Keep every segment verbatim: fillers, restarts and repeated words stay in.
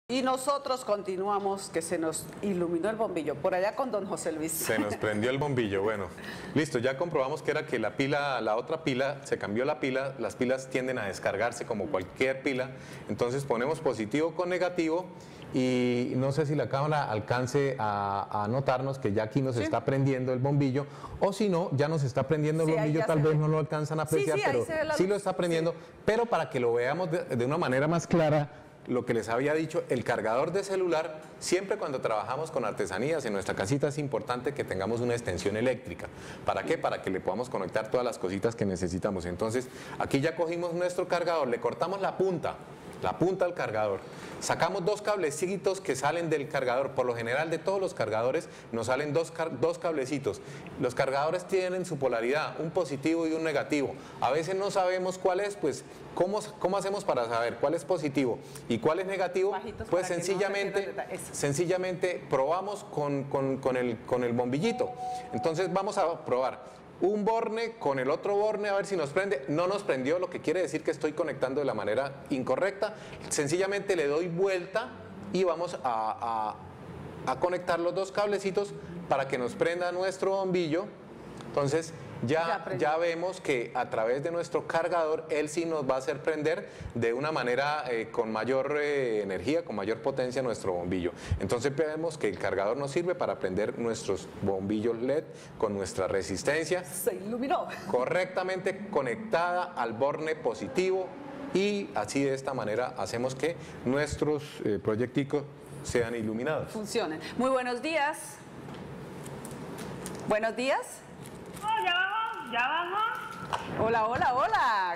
Y nosotros continuamos, que se nos iluminó el bombillo, por allá con don José Luis. Se nos prendió el bombillo, bueno, listo, ya comprobamos que era que la pila, la otra pila, se cambió la pila, las pilas tienden a descargarse como cualquier pila, entonces ponemos positivo con negativo y no sé si la cámara alcance a, a notarnos que ya aquí nos sí. está prendiendo el bombillo, o si no, ya nos está prendiendo el sí, bombillo, tal vez ve. no lo alcanzan a apreciar, sí, sí, pero sí lo está prendiendo, sí. pero para que lo veamos de, de una manera más clara, lo que les había dicho, el cargador de celular, siempre cuando trabajamos con artesanías en nuestra casita es importante que tengamos una extensión eléctrica. ¿Para qué? Para que le podamos conectar todas las cositas que necesitamos. Entonces, aquí ya cogimos nuestro cargador, le cortamos la punta, la punta al cargador. Sacamos dos cablecitos que salen del cargador. Por lo general de todos los cargadores nos salen dos, dos cablecitos. Los cargadores tienen su polaridad, un positivo y un negativo. A veces no sabemos cuál es, pues ¿cómo, cómo hacemos para saber cuál es positivo y cuál es negativo? Bajitos pues sencillamente, no sencillamente probamos con, con, con, el, con el bombillito. Entonces vamos a probar un borne con el otro borne a ver si nos prende. No nos prendió, lo que quiere decir que estoy conectando de la manera incorrecta. Sencillamente le doy vuelta y vamos a, a, a conectar los dos cablecitos para que nos prenda nuestro bombillo. Entonces ya, ya, ya vemos que a través de nuestro cargador él sí nos va a hacer prender de una manera eh, con mayor eh, energía, con mayor potencia nuestro bombillo. Entonces vemos que el cargador nos sirve para prender nuestros bombillos L E D con nuestra resistencia. Se iluminó. Correctamente conectada al borne positivo y así de esta manera hacemos que nuestros eh, proyecticos sean iluminados. Funcionen. Muy buenos días. Buenos días. Oh, ya bajó, ya bajó. Hola, hola, hola.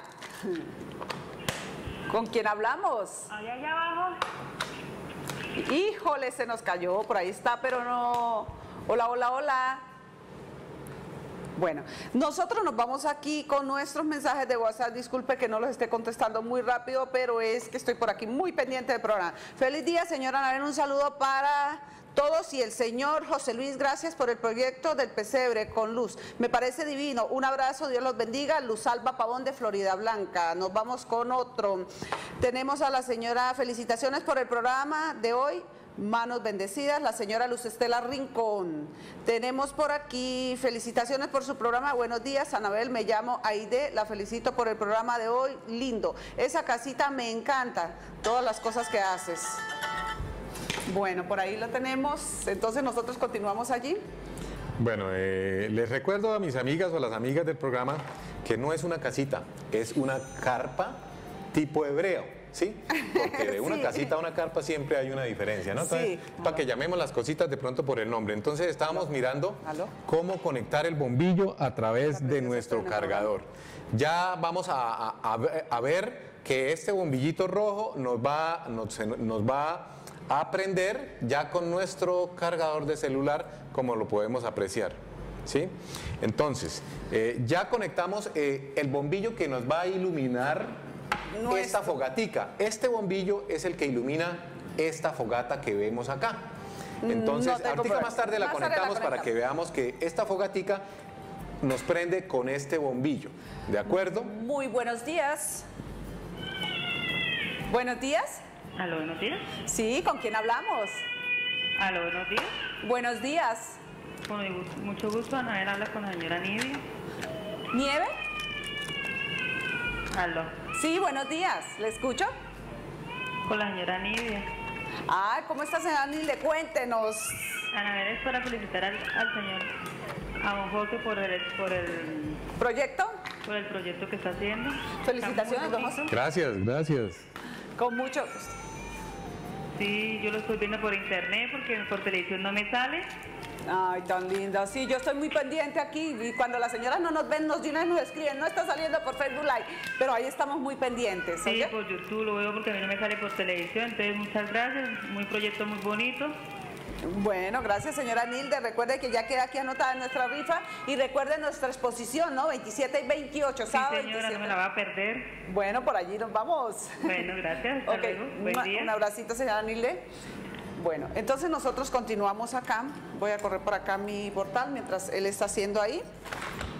¿Con quién hablamos? Allá, ya abajo. Híjole, se nos cayó, por ahí está, pero no. Hola, hola, hola. Bueno, nosotros nos vamos aquí con nuestros mensajes de WhatsApp. Disculpe que no los esté contestando muy rápido, pero es que estoy por aquí muy pendiente del programa. Feliz día, señora Anabel, un saludo para todos y el señor José Luis, gracias por el proyecto del pesebre con luz. Me parece divino. Un abrazo, Dios los bendiga. Luz Alba Pavón de Florida Blanca. Nos vamos con otro. Tenemos a la señora, felicitaciones por el programa de hoy. Manos bendecidas, la señora Luz Estela Rincón. Tenemos por aquí, felicitaciones por su programa. Buenos días, Anabel, me llamo Aide, la felicito por el programa de hoy, lindo. Esa casita me encanta, todas las cosas que haces. Bueno, por ahí lo tenemos, entonces nosotros continuamos allí. Bueno, eh, les recuerdo a mis amigas o a las amigas del programa que no es una casita, es una carpa tipo hebreo, ¿sí? Porque de una sí. casita a una carpa siempre hay una diferencia, ¿no? Entonces, sí. para que llamemos las cositas de pronto por el nombre. Entonces estábamos ¿Aló? mirando ¿Aló? cómo conectar el bombillo a través de nuestro cargador. Ya vamos a, a, a ver que este bombillito rojo nos va, nos, nos va a prender ya con nuestro cargador de celular, como lo podemos apreciar, ¿sí? Entonces, eh, ya conectamos eh, el bombillo que nos va a iluminar Nuestro. esta fogatica. Este bombillo es el que ilumina esta fogata que vemos acá. Entonces, no ahorita más tarde la más conectamos tarde la para que veamos que esta fogatica nos prende con este bombillo, ¿de acuerdo? Muy buenos días. Buenos días. Aló, buenos días. Sí, ¿con quién hablamos? Aló, buenos días. Buenos días. Con mucho gusto, Anabel habla con la señora Nidia. ¿Nieve? Aló. Sí, buenos días. ¿Le escucho? Con la señora Nidia. Ah, ¿cómo está, señora Nidia? Cuéntenos. Anabel, es para felicitar al, al señor, a don José por el, por el... ¿Proyecto? Por el proyecto que está haciendo. Felicitaciones, don José. Gracias, gracias. Con mucho gusto. Sí, yo lo estoy viendo por internet porque por televisión no me sale. Ay, tan linda. Sí, yo estoy muy pendiente aquí y cuando las señoras no nos ven, nos, nos escriben, no está saliendo por Facebook Live, pero ahí estamos muy pendientes. Sí, ¿oye? por YouTube lo veo porque a mí no me sale por televisión, entonces muchas gracias, muy proyecto muy bonito. Bueno, gracias, señora Nilde. Recuerde que ya queda aquí anotada nuestra rifa y recuerde nuestra exposición, ¿no? veintisiete y veintiocho, sábado. Sí, señora, veintisiete. No me la va a perder. Bueno, por allí nos vamos. Bueno, gracias. Hasta okay. luego. Buen día. Un abracito, señora Nilde. Bueno, entonces nosotros continuamos acá. Voy a correr por acá mi portal mientras él está haciendo ahí.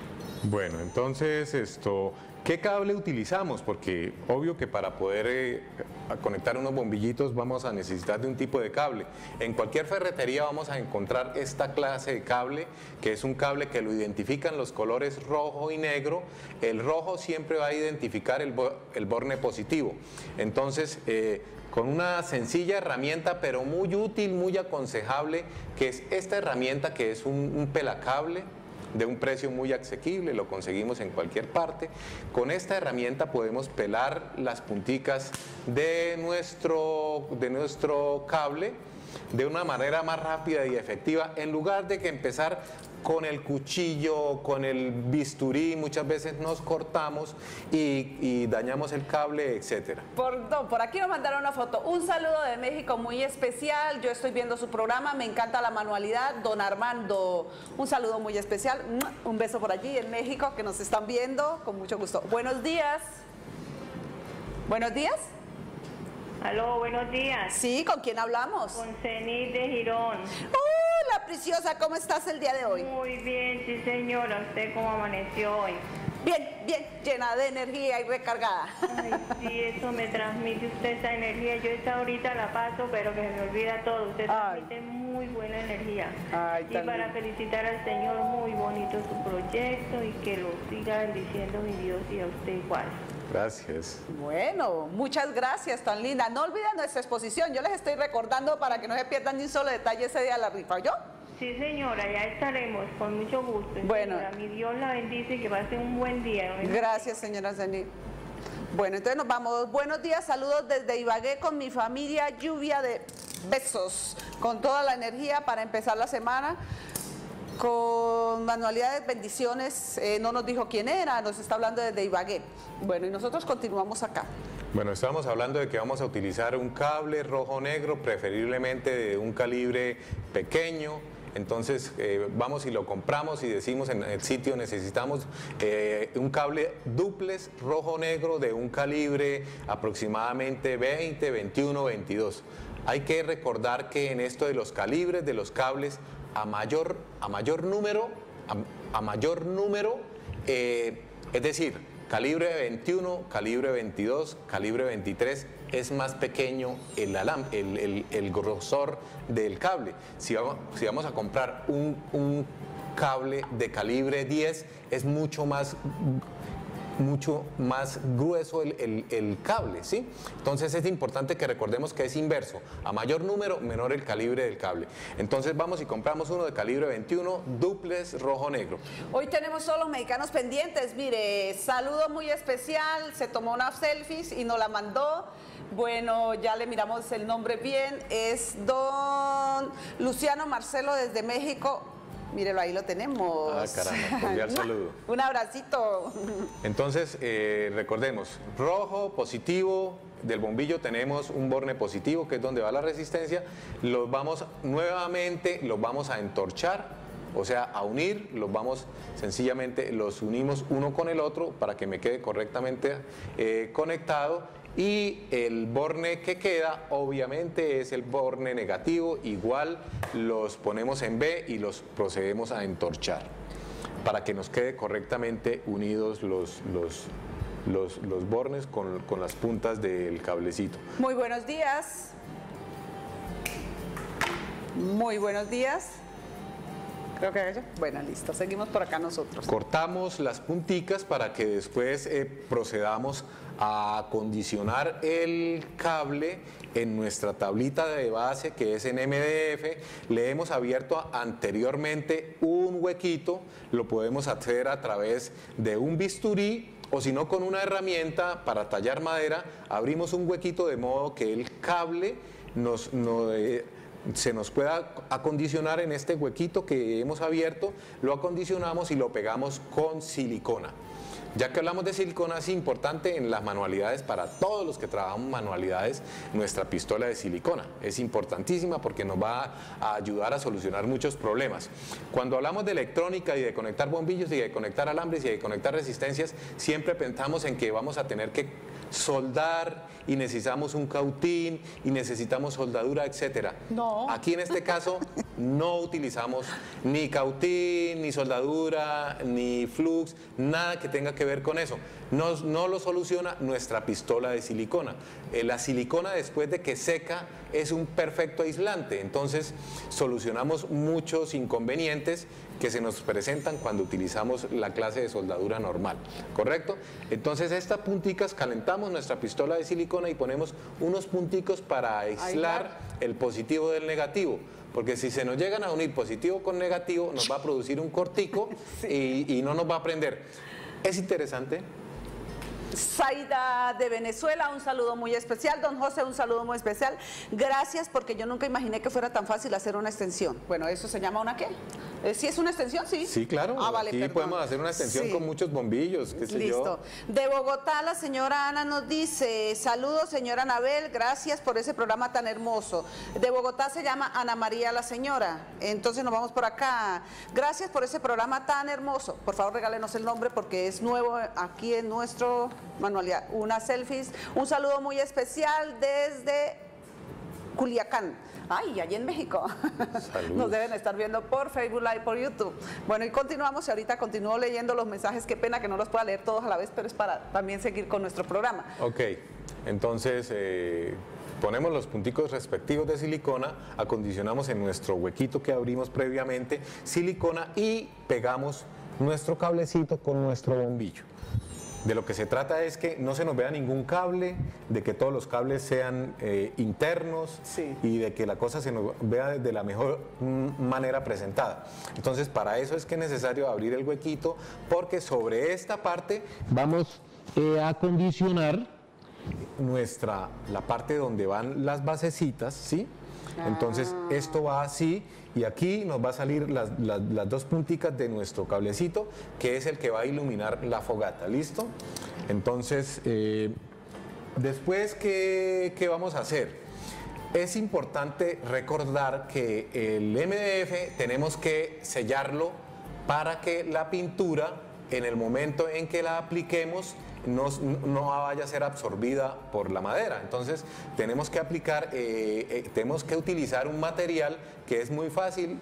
Bueno, entonces, esto, ¿qué cable utilizamos? Porque obvio que para poder eh, conectar unos bombillitos vamos a necesitar de un tipo de cable. En cualquier ferretería vamos a encontrar esta clase de cable, que es un cable que lo identifican los colores rojo y negro. El rojo siempre va a identificar el, bo el borne positivo. Entonces, eh, con una sencilla herramienta, pero muy útil, muy aconsejable, que es esta herramienta, que es un, un pelacable de un precio muy asequible, lo conseguimos en cualquier parte. Con esta herramienta podemos pelar las punticas de nuestro, de nuestro cable de una manera más rápida y efectiva, en lugar de que empezar con el cuchillo, con el bisturí. Muchas veces nos cortamos y, y dañamos el cable, etcétera. Por, no, por aquí nos mandaron una foto. Un saludo de México muy especial. Yo estoy viendo su programa, me encanta la manualidad. Don Armando, un saludo muy especial. Un beso por allí en México, que nos están viendo con mucho gusto. Buenos días. Buenos días. Aló, buenos días. Sí, ¿con quién hablamos? Con Cenit de Girón. Hola, preciosa, ¿cómo estás el día de hoy? Muy bien, sí señora. ¿Usted cómo amaneció hoy? Bien, bien, llena de energía y recargada. Ay, sí, eso me transmite usted esa energía. Yo esta ahorita la paso, pero que se me olvida todo. Usted transmite Ay. muy buena energía. Ay, y para felicitar al Señor, muy bonito su proyecto y que lo siga bendiciendo mi Dios y a usted igual. Gracias. Bueno, muchas gracias, tan linda. No olviden nuestra exposición, yo les estoy recordando para que no se pierdan ni un solo detalle ese día de la rifa, ¿yo? Sí, señora, ya estaremos, con mucho gusto. Bueno. Señora, mi Dios la bendice y que pase un buen día. ¿No? Gracias, señora Zenit. Bueno, entonces nos vamos. Buenos días, saludos desde Ibagué con mi familia, lluvia de besos, con toda la energía para empezar la semana. Con manualidades, bendiciones, eh, no nos dijo quién era, nos está hablando desde Ibagué. Bueno, y nosotros continuamos acá. Bueno, estamos hablando de que vamos a utilizar un cable rojo-negro, preferiblemente de un calibre pequeño. Entonces eh, vamos y lo compramos y decimos en el sitio necesitamos eh, un cable duplex rojo-negro de un calibre aproximadamente veinte, veintiuno, veintidós. Hay que recordar que en esto de los calibres de los cables, a mayor, a mayor número, a, a mayor número, eh, es decir, calibre veintiuno, calibre veintidós, calibre veintitrés, es más pequeño el, alam, el, el, el grosor del cable. Si vamos, si vamos a comprar un, un cable de calibre diez, es mucho más mucho más grueso el, el, el cable, ¿sí? Entonces es importante que recordemos que es inverso, a mayor número, menor el calibre del cable. Entonces vamos y compramos uno de calibre veintiuno, duplex rojo-negro. Hoy tenemos todos los mexicanos pendientes, mire, saludo muy especial, se tomó unas selfies y nos la mandó. Bueno, ya le miramos el nombre bien, es don Luciano Marcelo desde México. Mírelo, ahí lo tenemos. Ah, caramba, cordial saludo. Un abracito. Entonces, eh, recordemos, rojo, positivo, del bombillo tenemos un borne positivo, que es donde va la resistencia. Los vamos nuevamente, los vamos a entorchar, o sea, a unir, los vamos sencillamente, los unimos uno con el otro para que me quede correctamente eh, conectado. Y el borne que queda obviamente es el borne negativo, igual los ponemos en B y los procedemos a entorchar para que nos quede correctamente unidos los, los, los, los bornes con, con las puntas del cablecito. Muy buenos días. Muy buenos días. Creo que ella. Bueno, listo, seguimos por acá nosotros. Cortamos las punticas para que después eh, procedamos a acondicionar el cable en nuestra tablita de base, que es en M D F. Le hemos abierto anteriormente un huequito, lo podemos hacer a través de un bisturí o si no con una herramienta para tallar madera. Abrimos un huequito de modo que el cable nos, nos eh, se nos pueda acondicionar en este huequito que hemos abierto, lo acondicionamos y lo pegamos con silicona. Ya que hablamos de silicona, es importante en las manualidades, para todos los que trabajamos manualidades, nuestra pistola de silicona. Es importantísima porque nos va a ayudar a solucionar muchos problemas. Cuando hablamos de electrónica y de conectar bombillos y de conectar alambres y de conectar resistencias, siempre pensamos en que vamos a tener que soldar y necesitamos un cautín y necesitamos soldadura, etcétera. No. Aquí en este caso no utilizamos ni cautín, ni soldadura, ni flux, nada que tenga que ver con eso. No, no lo soluciona nuestra pistola de silicona. Eh, la silicona, después de que seca, es un perfecto aislante. Entonces solucionamos muchos inconvenientes que se nos presentan cuando utilizamos la clase de soldadura normal, ¿correcto? Entonces estas punticas, calentamos nuestra pistola de silicona y ponemos unos punticos para aislar, aislar el positivo del negativo, porque si se nos llegan a unir positivo con negativo nos va a producir un cortico sí. y, y no nos va a prender. Es interesante. Zaida de Venezuela, un saludo muy especial. Don José, un saludo muy especial. Gracias, porque yo nunca imaginé que fuera tan fácil hacer una extensión. Bueno, ¿eso se llama una qué? ¿Sí es una extensión? Sí. Sí, claro. Ah, vale, Aquí perdón. podemos hacer una extensión sí. con muchos bombillos, qué sé Listo. yo. De Bogotá, la señora Ana nos dice, saludos señora Anabel, gracias por ese programa tan hermoso. De Bogotá se llama Ana María la señora. Entonces nos vamos por acá. Gracias por ese programa tan hermoso. Por favor, regálenos el nombre porque es nuevo aquí en nuestro manualidad. Unas selfies. Un saludo muy especial desde Culiacán. Ay, allí en México. Salud. Nos deben estar viendo por Facebook Live, por YouTube. Bueno, y continuamos, y ahorita continúo leyendo los mensajes. Qué pena que no los pueda leer todos a la vez, pero es para también seguir con nuestro programa. Ok, entonces eh, ponemos los punticos respectivos de silicona, acondicionamos en nuestro huequito que abrimos previamente silicona y pegamos nuestro cablecito con nuestro bombillo. De lo que se trata es que no se nos vea ningún cable, de que todos los cables sean eh, internos sí. y de que la cosa se nos vea de la mejor manera presentada. Entonces, para eso es que es necesario abrir el huequito, porque sobre esta parte vamos eh, a acondicionar nuestra, la parte donde van las basecitas, ¿sí? Entonces esto va así y aquí nos va a salir las, las, las dos punticas de nuestro cablecito, que es el que va a iluminar la fogata, ¿listo? Entonces, eh, después, ¿qué, qué vamos a hacer? Es importante recordar que el M D F tenemos que sellarlo para que la pintura, en el momento en que la apliquemos, No, no vaya a ser absorbida por la madera. Entonces tenemos que aplicar, eh, eh, tenemos que utilizar un material que es muy fácil,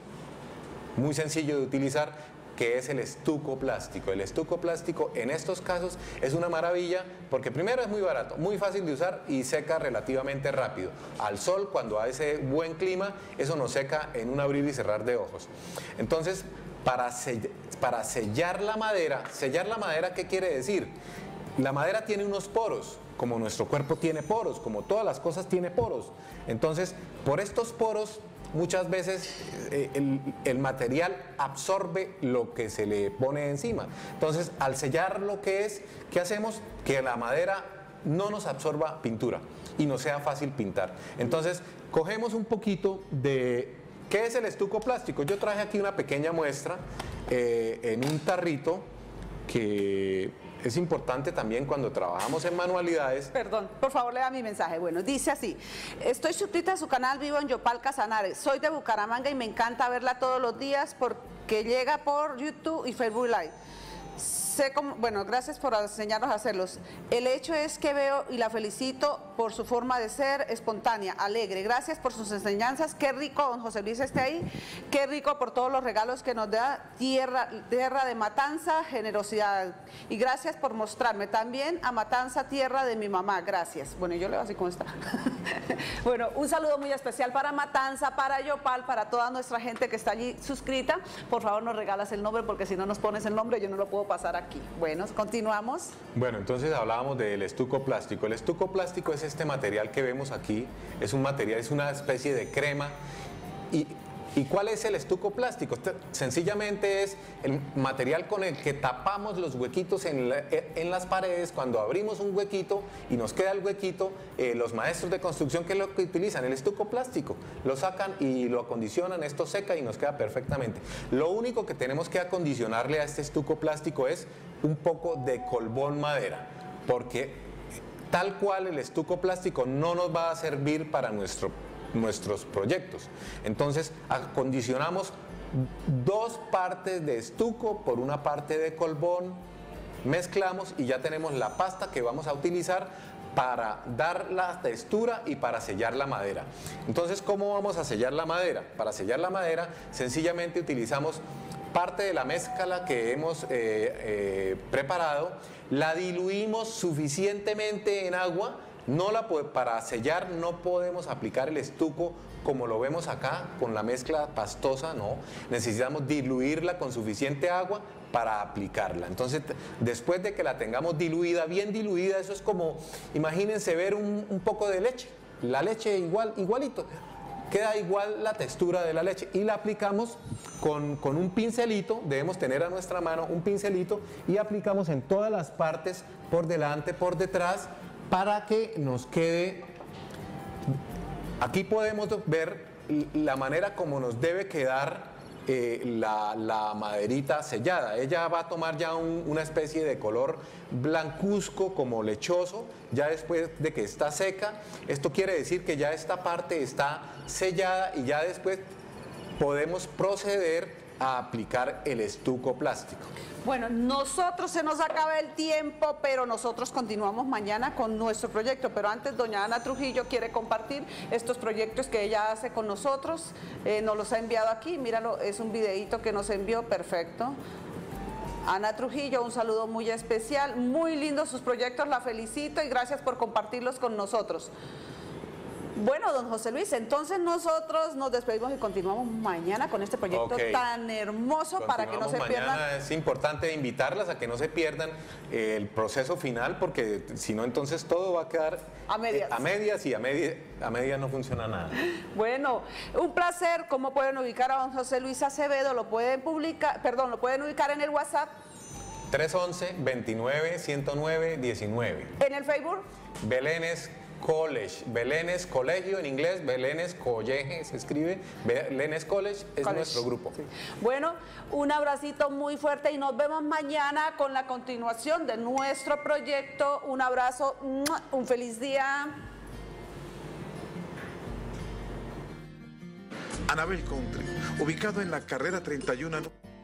muy sencillo de utilizar, que es el estuco plástico. El estuco plástico en estos casos es una maravilla porque primero es muy barato, muy fácil de usar y seca relativamente rápido. Al sol, cuando hace buen clima, eso nos seca en un abrir y cerrar de ojos. Entonces, para sellar, para sellar la madera, sellar la madera, ¿qué quiere decir? La madera tiene unos poros, como nuestro cuerpo tiene poros, como todas las cosas tiene poros. Entonces, por estos poros, muchas veces eh, el, el material absorbe lo que se le pone encima. Entonces, al sellar lo que es, ¿qué hacemos? Que la madera no nos absorba pintura y no sea fácil pintar. Entonces, cogemos un poquito de... ¿Qué es el estuco plástico? Yo traje aquí una pequeña muestra eh, en un tarrito que... Es importante también cuando trabajamos en manualidades. Perdón, por favor lea mi mensaje. Bueno, dice así: estoy suscrita a su canal, vivo en Yopal, Casanares. Soy de Bucaramanga y me encanta verla todos los días porque llega por YouTube y Facebook Live. Sé cómo, bueno, gracias por enseñarnos a hacerlos. El hecho es que veo y la felicito por su forma de ser, espontánea, alegre. Gracias por sus enseñanzas. Qué rico, don José Luis esté ahí. Qué rico por todos los regalos que nos da, tierra, tierra de Matanza, generosidad. Y gracias por mostrarme también a Matanza, tierra de mi mamá. Gracias. Bueno, yo leo así como está. Bueno, un saludo muy especial para Matanza, para Yopal, para toda nuestra gente que está allí suscrita. Por favor, nos regalas el nombre porque si no nos pones el nombre yo no lo puedo pasar aquí. Bueno, continuamos. Bueno, entonces hablábamos del estuco plástico. El estuco plástico es este material que vemos aquí. Es un material, es una especie de crema. Y, ¿y cuál es el estuco plástico? Sencillamente es el material con el que tapamos los huequitos en, la, en las paredes. Cuando abrimos un huequito y nos queda el huequito, eh, los maestros de construcción, ¿qué es lo que utilizan? El estuco plástico. Lo sacan y lo acondicionan, esto seca y nos queda perfectamente. Lo único que tenemos que acondicionarle a este estuco plástico es un poco de colbón madera, porque tal cual el estuco plástico no nos va a servir para nuestro nuestros proyectos. Entonces acondicionamos dos partes de estuco por una parte de colbón, mezclamos y ya tenemos la pasta que vamos a utilizar para dar la textura y para sellar la madera. Entonces, ¿cómo vamos a sellar la madera? Para sellar la madera, sencillamente utilizamos parte de la mezcla que hemos eh, eh, preparado, la diluimos suficientemente en agua. No la, para sellar no podemos aplicar el estuco como lo vemos acá, con la mezcla pastosa, no. Necesitamos diluirla con suficiente agua para aplicarla. Entonces, después de que la tengamos diluida, bien diluida, eso es como, imagínense ver un, un poco de leche, la leche igual, igualito, queda igual la textura de la leche y la aplicamos con, con un pincelito, debemos tener a nuestra mano un pincelito y aplicamos en todas las partes, por delante, por detrás, para que nos quede. Aquí podemos ver la manera como nos debe quedar eh, la, la maderita sellada. Ella va a tomar ya un, una especie de color blancuzco, como lechoso, ya después de que está seca. Esto quiere decir que ya esta parte está sellada y ya después podemos proceder a aplicar el estuco plástico. Bueno, nosotros se nos acaba el tiempo, pero nosotros continuamos mañana con nuestro proyecto. Pero antes, doña Ana Trujillo quiere compartir estos proyectos que ella hace con nosotros. Eh, nos los ha enviado aquí, míralo, es un videíto que nos envió, perfecto. Ana Trujillo, un saludo muy especial, muy lindos sus proyectos, la felicito y gracias por compartirlos con nosotros. Bueno, don José Luis, entonces nosotros nos despedimos y continuamos mañana con este proyecto okay. tan hermoso para que no se pierdan. Es importante invitarlas a que no se pierdan eh, el proceso final, porque si no, entonces todo va a quedar a medias, eh, a medias y a medias a medias no funciona nada. Bueno, un placer. ¿Cómo pueden ubicar a don José Luis Acevedo? Lo pueden publicar, perdón, lo pueden ubicar en el WhatsApp. tres once, veintinueve, ciento nueve, diecinueve. ¿En el Facebook? Belénes College, Belénes Colegio en inglés, Belénes College se escribe, Belénes College es College. Nuestro grupo. Sí. Bueno, un abracito muy fuerte y nos vemos mañana con la continuación de nuestro proyecto. Un abrazo, un feliz día. Anabel Country, ubicado en la carrera treinta y uno.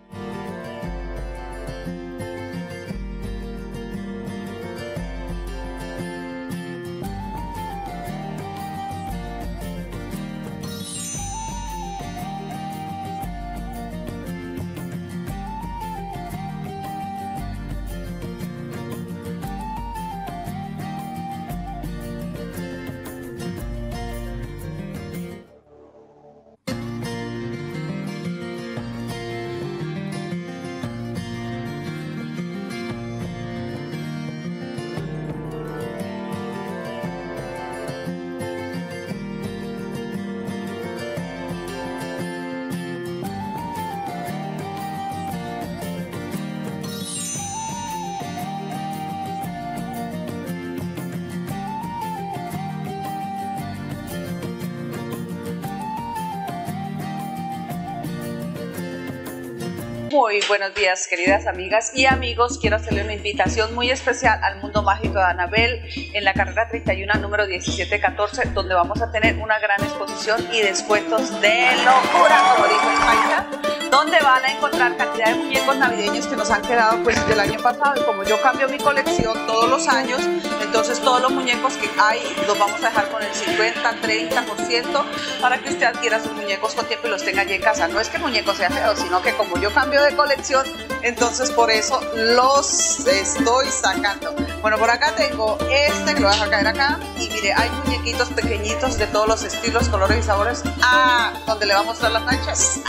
Muy buenos días, queridas amigas y amigos. Quiero hacerle una invitación muy especial al Mundo Mágico de Anabel en la carrera treinta y uno, número diecisiete catorce, donde vamos a tener una gran exposición y descuentos de locura, como dijo el paisa, donde van a encontrar cantidad de muñecos navideños que nos han quedado pues del año pasado. Y como yo cambio mi colección todos los años, entonces todos los muñecos que hay los vamos a dejar con el cincuenta, treinta por ciento para que usted adquiera sus muñecos con tiempo y los tenga allí en casa. No es que el muñeco sea feo, sino que como yo cambio de colección, entonces por eso los estoy sacando. Bueno, por acá tengo este que lo voy a caer acá y mire, hay muñequitos pequeñitos de todos los estilos, colores y sabores. Ah, donde le va a mostrar las manchas.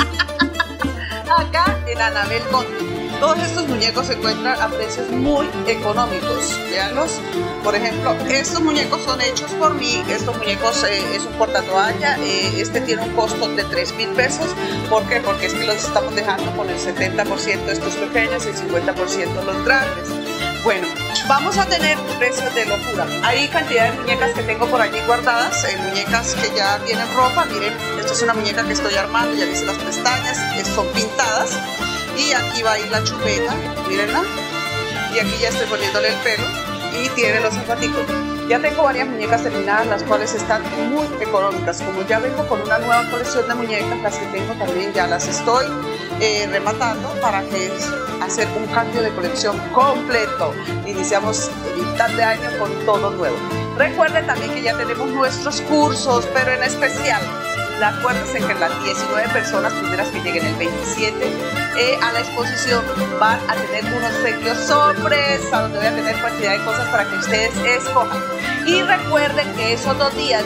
Acá en Anabel Country. Todos estos muñecos se encuentran a precios muy económicos. Veanlos. Por ejemplo, estos muñecos son hechos por mí. Estos muñecos eh, es un portatoalla. Eh, este tiene un costo de tres mil pesos. ¿Por qué? Porque es que los estamos dejando con el setenta por ciento estos pequeños y el cincuenta por ciento los grandes. Bueno, vamos a tener precios de locura. Hay cantidad de muñecas que tengo por allí guardadas, eh, muñecas que ya tienen ropa. Miren, esta es una muñeca que estoy armando, ya hice las pestañas, que son pintadas. Y aquí va a ir la chupeta, mírenla. Y aquí ya estoy poniéndole el pelo y tiene los zapaticos. Ya tengo varias muñecas terminadas, las cuales están muy económicas. Como ya vengo con una nueva colección de muñecas, las que tengo también ya las estoy eh, rematando para que hacer un cambio de colección completo. Iniciamos mitad de año con todo nuevo. Recuerden también que ya tenemos nuestros cursos, pero en especial, acuérdense que las diecinueve personas primeras que lleguen el veintisiete eh, a la exposición van a tener unos obsequios sorpresa, donde voy a tener cantidad de cosas para que ustedes escojan. Y recuerden que esos dos días,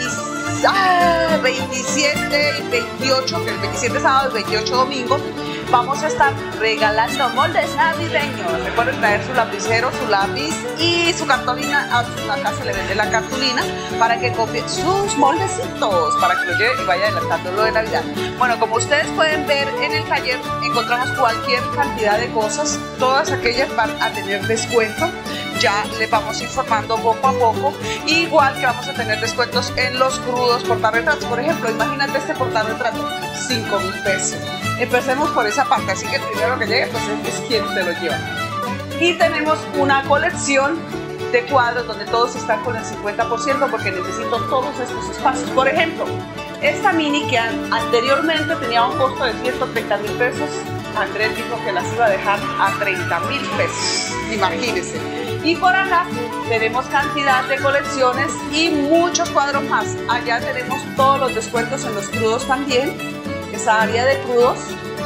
veintisiete y veintiocho, que el veintisiete es sábado y veintiocho domingo, vamos a estar regalando moldes navideños. Recuerden traer su lapicero, su lápiz y su cartulina. Acá se le vende la cartulina para que copien sus moldecitos, para que lo lleven y vaya adelantando lo de Navidad. Bueno, como ustedes pueden ver en el taller, encontramos cualquier cantidad de cosas. Todas aquellas van a tener descuento. Ya les vamos informando poco a poco. Igual que vamos a tener descuentos en los crudos portarretratos. Por ejemplo, imagínate este portarretrato, cinco mil pesos. Empecemos por esa parte, así que el primero que llegue pues es quien se lo lleva. Y tenemos una colección de cuadros donde todos están con el cincuenta por ciento porque necesito todos estos espacios. Por ejemplo, esta mini que anteriormente tenía un costo de ciento treinta mil pesos, Andrés dijo que las iba a dejar a treinta mil pesos, imagínense. Y por acá tenemos cantidad de colecciones y muchos cuadros más. Allá tenemos todos los descuentos en los crudos también, esa área de crudos.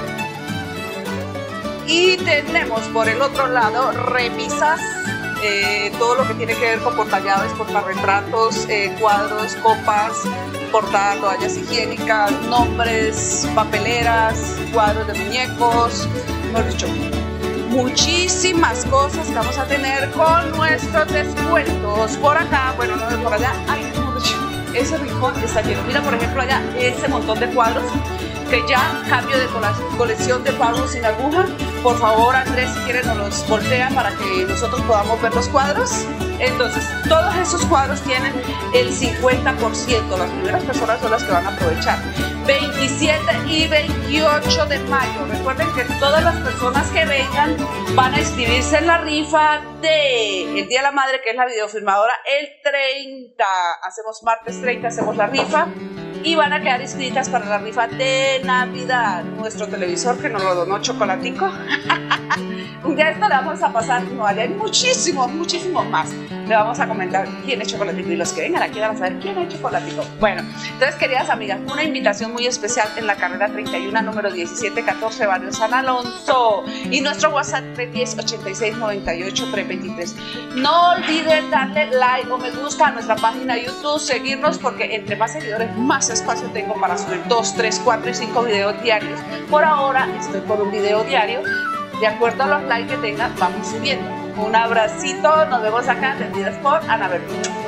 Y tenemos por el otro lado repisas, eh, todo lo que tiene que ver con portallaves, portarretratos, eh, cuadros, copas, portatoallas higiénicas, nombres, papeleras, cuadros de muñecos, mejor dicho, muchísimas cosas que vamos a tener con nuestros descuentos. Por acá, bueno, no por allá, ay, mejor dicho, ese rincón está lleno. Mira, por ejemplo, allá ese montón de cuadros que ya cambio de colección de cuadros sin aguja. Por favor, Andrés, si quieren nos los voltean para que nosotros podamos ver los cuadros. Entonces, todos esos cuadros tienen el cincuenta por ciento. Las primeras personas son las que van a aprovechar. veintisiete y veintiocho de mayo. Recuerden que todas las personas que vengan van a inscribirse en la rifa de el Día de la Madre, que es la videofilmadora, el treinta. Hacemos martes treinta, hacemos la rifa. Y van a quedar inscritas para la rifa de Navidad. Nuestro televisor que nos lo donó Chocolatico. Un día esto le vamos a pasar, no, allá hay muchísimos, muchísimos más. Le vamos a comentar quién es Chocolatico y los que vengan aquí van a saber quién es Chocolatico. Bueno, entonces, queridas amigas, una invitación muy especial en la carrera treinta y uno, número diecisiete catorce, barrio San Alonso. Y nuestro WhatsApp tres uno cero, ochenta y seis, noventa y ocho, trescientos veintitrés. No olviden darle like o me gusta a nuestra página de YouTube, seguirnos, porque entre más seguidores, más espacio tengo para subir dos, tres, cuatro y cinco videos diarios. Por ahora estoy por un video diario. De acuerdo a los likes que tengan, vamos subiendo. Un abracito, nos vemos acá, atendidas por Anabel.